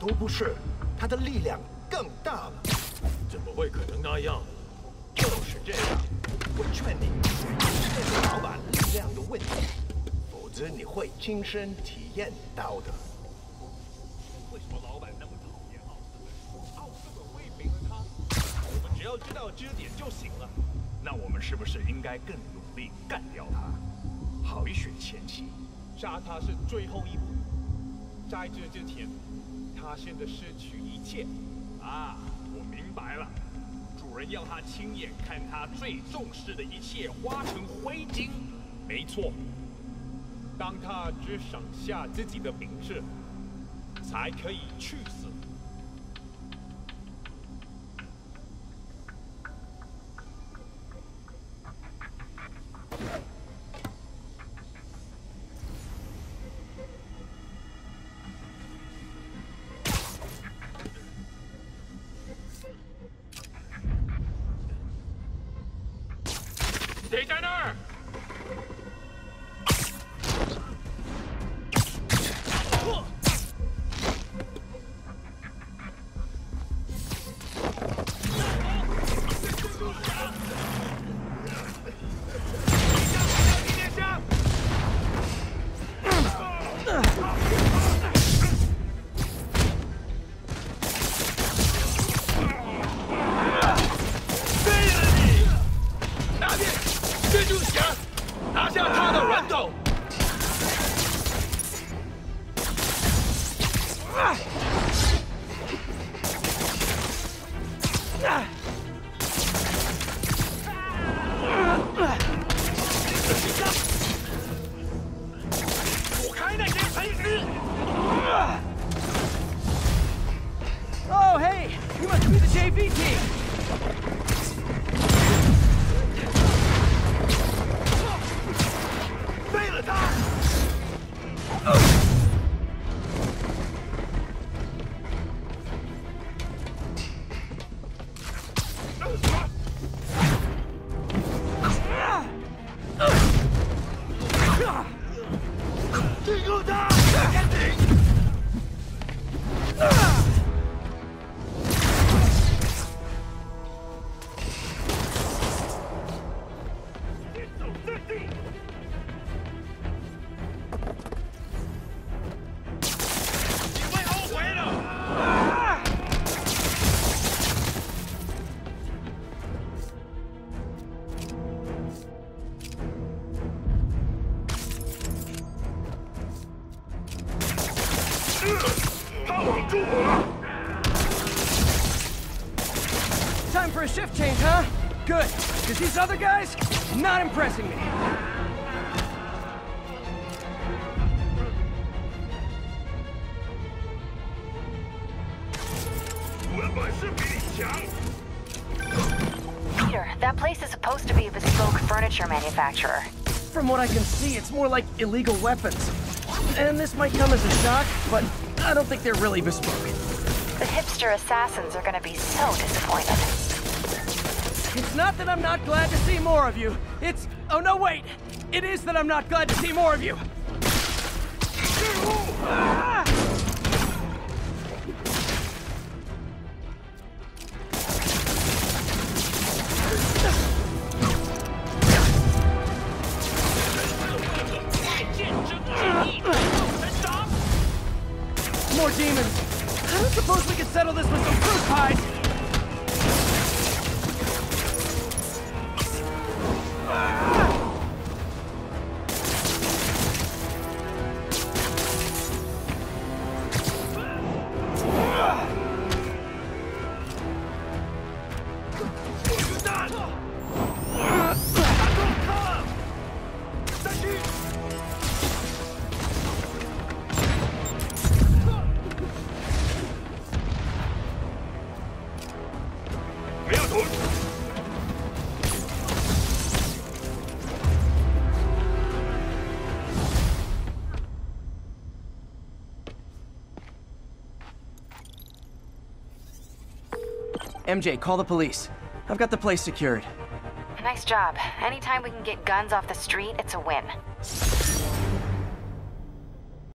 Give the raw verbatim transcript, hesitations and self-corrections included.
图不是，他的力量更大了。 怎么会可能那样？ 就是这样。我劝你，这是老板力量的问题，否则你会亲身体验到的。 为什么老板那么讨厌奥斯本？奥斯本为没了他，我们只要知道支点就行了。那我们是不是应该更努力干掉他，好一雪前妻？杀他是最后一步，在这之前，他现在失去一切。啊，我明白了。主人要他亲眼看他最重视的一切化成灰烬。没错，当他只剩下自己的名字，才可以去死。谁在那儿？拿下他的人头！躲开那些贼子！ Oh, hey! You must be the J V team! 废了他！顶住他！赶紧！ 他网住我！ Time for a shift change, huh? Good, because these other guys, not impressing me. 我的本事比你强。 Peter, that place is supposed to be a bespoke furniture manufacturer. From what I can see, it's more like illegal weapons. And this might come as a shock, but I don't think they're really bespoke. The hipster assassins are gonna be so disappointed. It's not that I'm not glad to see more of you. It's... Oh, no, wait! It is that I'm not glad to see more of you. Ah! More demons! I don't suppose we could settle this with some fruit pies! M J, call the police. I've got the place secured. Nice job. Anytime we can get guns off the street, it's a win.